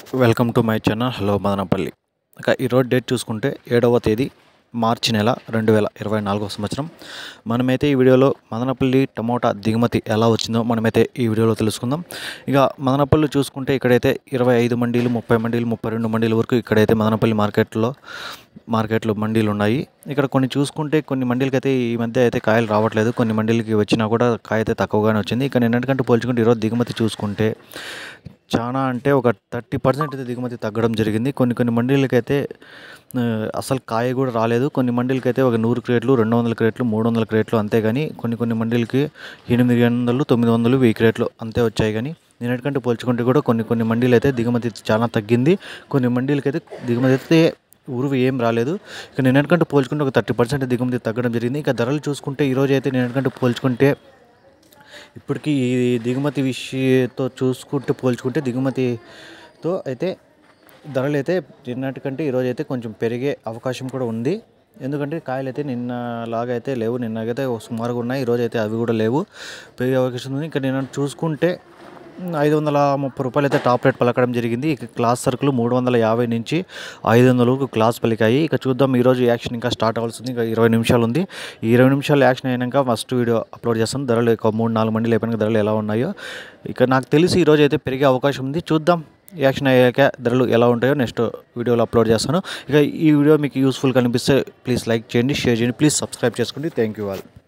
Welcome to my channel. Hello Madanapalle. ఇక ఈరోజు date చూసుకుంటే 7వ తేదీ మార్చి నెల 2024 సంవత్సరం. మనమైతే ఈ వీడియోలో మదనపల్లి టమోటా దిగుమతి ఎలా వచ్చిందో మనమైతే ఈ వీడియోలో తెలుసుకుందాం. ఇక మదనపల్లి చూసుకుంటే ఇక్కడైతే 25 మండీలు, 30 మండీలు, 32 మండీల వరకు ఇక్కడైతే మదనపల్లి మార్కెట్లో మండీలు ఉన్నాయి. ఇక్కడ కొన్ని చూసుకుంటే కొన్ని మండీలకైతే ఈ మధ్య అయితే కాయలు రావట్లేదు, కొన్ని మండీలకి వచ్చినా కూడా కాయ అయితే తక్కువగానే వచ్చింది. ఇక నిన్నటికంటే పోల్చుకుంటే ఈరోజు దిగుమతి చూసుకుంటే చాలా అంటే ఒక 30% అయితే దిగుమతి తగ్గడం జరిగింది. కొన్ని మండీలకైతే అసలు కాయ కూడా రాలేదు. కొన్ని మండీలకైతే ఒక 100 క్రేట్లు, 200 క్రేట్లు, 300 క్రేట్లు అంతే. కానీ కొన్ని మండీలకి 800, 900, 1000 క్రేట్లు అంతే వచ్చాయి. కానీ నిన్నటికంటే పోల్చుకుంటే కూడా కొన్ని మండీలు అయితే దిగుమతి చాలా తగ్గింది. కొన్ని మండీలకైతే దిగుమతి అయితే ఉరువు ఏం రాలేదు. ఇక నిన్నటికంటే పోల్చుకుంటే ఒక 30% దిగుమతి తగ్గడం జరిగింది. ఇక ధరలు చూసుకుంటే ఈరోజు అయితే నిన్నటికంటే పోల్చుకుంటే ఇప్పటికీ ఈ దిగుమతి విషయంతో పోల్చుకుంటే దిగుమతితో అయితే ధరలు అయితే నిన్నటికంటే ఈరోజు అయితే కొంచెం పెరిగే అవకాశం కూడా ఉంది. ఎందుకంటే కాయలు అయితే నిన్నలాగా అయితే లేవు, నిన్నకైతే సుమారుగా ఉన్నాయి, ఈరోజు అయితే అవి కూడా లేవు, పెరిగే అవకాశం ఉంది. ఇంకా నిన్న చూసుకుంటే 530 రూపాయలు అయితే టాప్ రేట్ పలకడం జరిగింది. ఇక క్లాస్ సరుకులు 350 నుంచి 500 వరకు క్లాస్ పలికాయి. ఇక చూద్దాం, ఈరోజు యాక్షన్ ఇంకా స్టార్ట్ అవ్వాల్సింది. ఇంకా 20 నిమిషాలు ఉంది. ఈ 20 నిమిషాలు యాక్షన్ అయినాక ఫస్ట్ వీడియో అప్లోడ్ చేస్తాను. ధరలు ఇక 3-4 మండీలు అయిపోయినాక ధరలు ఎలా ఉన్నాయో ఇక నాకు తెలిసి ఈరోజు అయితే పెరిగే అవకాశం ఉంది. చూద్దాం, యాక్షన్ అయ్యాక ధరలు ఎలా ఉంటాయో నెక్స్ట్ వీడియోలో అప్లోడ్ చేస్తాను. ఇక ఈ వీడియో మీకు యూస్ఫుల్ కనిపిస్తే ప్లీజ్ లైక్ చేయండి, షేర్ చేయండి, ప్లీజ్ సబ్స్క్రైబ్ చేసుకోండి. Thank you all.